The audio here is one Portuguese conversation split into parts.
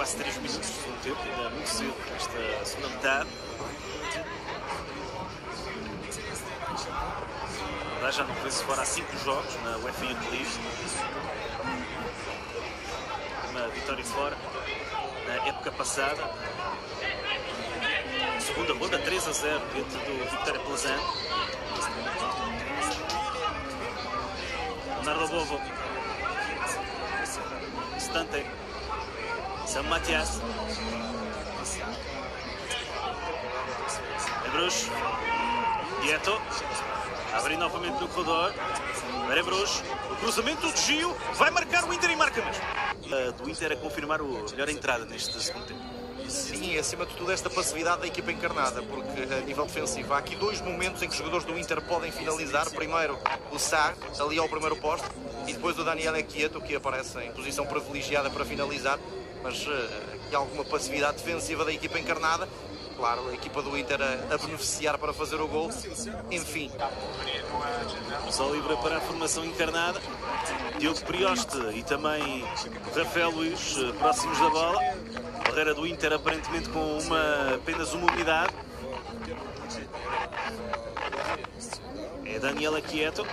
quase 3 minutos do segundo tempo, ainda muito cedo nesta segunda metade. Já não foi-se fora há 5 jogos na UEFA Youth League. Uma vitória fora na época passada. Segunda ronda, 3-0 dentro do Vitória Plezano. Leonardo Bovo. Stante. Sam Matias. Ebruch. Dieto. Abre novamente no corredor. Ebruch. O cruzamento do Gio. Vai marcar o Inter e marca mesmo. Do Inter a confirmar a melhor entrada neste segundo tempo. Sim, acima de tudo esta passividade da equipa encarnada, porque a nível defensivo há aqui 2 momentos em que os jogadores do Inter podem finalizar. Primeiro o Sarr, ali ao primeiro posto, e depois o Daniel Quieto, que aparece em posição privilegiada para finalizar, mas aqui há alguma passividade defensiva da equipa encarnada. Claro, a equipa do Inter a beneficiar para fazer o gol. Enfim. Só livre para a formação encarnada. Diogo Prioste e também Rafael Luís próximos da bola. Barreira do Inter aparentemente com apenas uma unidade. É Daniel Quieto.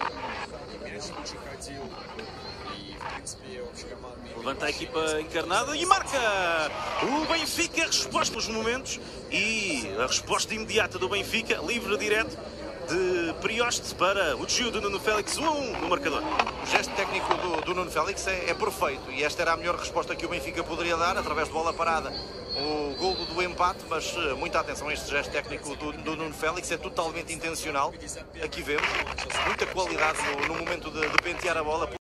Levanta a equipa encarnada e marca! O Benfica, resposta nos momentos e a resposta imediata do Benfica, livre direto de Prioste para o desvio do Nuno Félix, 1-1 no marcador. O gesto técnico do Nuno Félix é perfeito e esta era a melhor resposta que o Benfica poderia dar, através de bola parada, o golo do empate, mas muita atenção a este gesto técnico do Nuno Félix, é totalmente intencional. Aqui vemos muita qualidade no momento de pentear a bola.